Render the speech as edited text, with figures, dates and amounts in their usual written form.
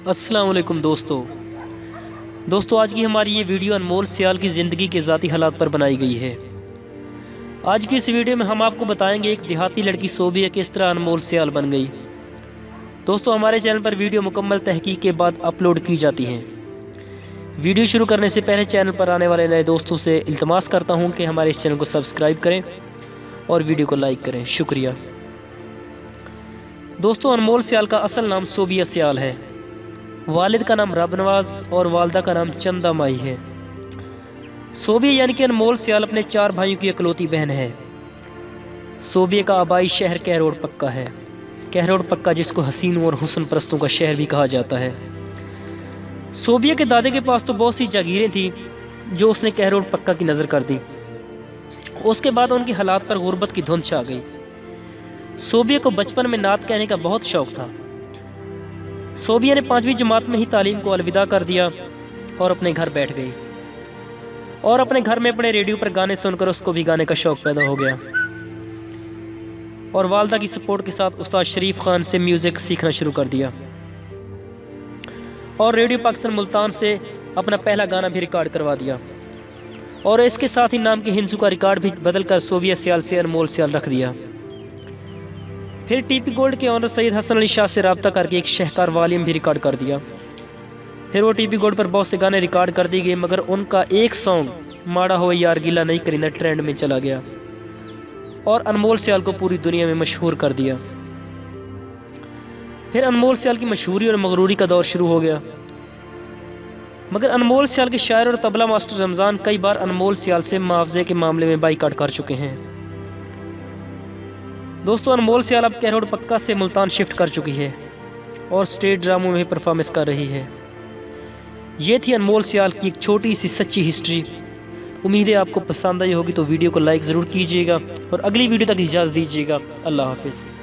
अस्सलाम वालेकुम दोस्तों आज की हमारी ये वीडियो अनमोल सियाल की ज़िंदगी के ज़ाती हालात पर बनाई गई है। आज की इस वीडियो में हम आपको बताएंगे एक देहाती लड़की सोबिया किस तरह अनमोल सियाल बन गई। दोस्तों हमारे चैनल पर वीडियो मुकम्मल तहकीक के बाद अपलोड की जाती हैं। वीडियो शुरू करने से पहले चैनल पर आने वाले नए दोस्तों से इल्तमास करता हूँ कि हमारे इस चैनल को सब्सक्राइब करें और वीडियो को लाइक करें, शुक्रिया। दोस्तों अनमोल सियाल का असल नाम सोबिया सियाल है। वालिद का नाम रबनवाज और वालदा का नाम चंदा माई है। सोबिया यानी कि अनमोल सियाल अपने 4 भाइयों की इकलौती बहन है। सोबिया का आबाई शहर कहरोड पक्का है। कहरोड पक्का जिसको हसीनों और हुस्न परस्तों का शहर भी कहा जाता है। सोबिया के दादे के पास तो बहुत सी जागीरें थी जो उसने कहरोड पक्का की नज़र कर दी। उसके बाद उनकी हालात पर गुर्बत की धुंध छा गई। सोबिया को बचपन में नात कहने का बहुत शौक था। सोबिया ने 5वीं जमात में ही तालीम को अलविदा कर दिया और अपने घर बैठ गई और अपने घर में अपने रेडियो पर गाने सुनकर उसको भी गाने का शौक पैदा हो गया और वालदा की सपोर्ट के साथ उस्ताद शरीफ खान से म्यूज़िक सीखना शुरू कर दिया और रेडियो पाकिस्तान मुल्तान से अपना पहला गाना भी रिकॉर्ड करवा दिया और इसके साथ ही नाम के हिंसू का रिकॉर्ड भी बदलकर सोबिया सियाल से अनमोल सियाल रख दिया। फिर टीपी गोल्ड के ऑनर सैयद हसन अली शाह से रब्ता करके एक शहकार वॉल्यूम भी रिकॉर्ड कर दिया। फिर वो टीपी गोल्ड पर बहुत से गाने रिकॉर्ड कर दिए गए, मगर उनका एक सॉन्ग माड़ा हो यार गिला नहीं करिंदा ट्रेंड में चला गया और अनमोल सियाल को पूरी दुनिया में मशहूर कर दिया। फिर अनमोल सियाल की मशहूरी और मगरूरी का दौर शुरू हो गया, मगर अनमोल सियाल के शायर और तबला मास्टर रमज़ान कई बार अनमोल सियाल से मुआवजे के मामले में बाइकआउट कर चुके हैं। दोस्तों अनमोल सियाल अब कहरोड पक्का से मुल्तान शिफ्ट कर चुकी है और स्टेज ड्रामों में परफॉर्मेंस कर रही है। ये थी अनमोल सियाल की एक छोटी सी सच्ची हिस्ट्री। उम्मीद है आपको पसंद आई होगी, तो वीडियो को लाइक ज़रूर कीजिएगा और अगली वीडियो तक इजाज़त दीजिएगा। अल्लाह हाफिज़।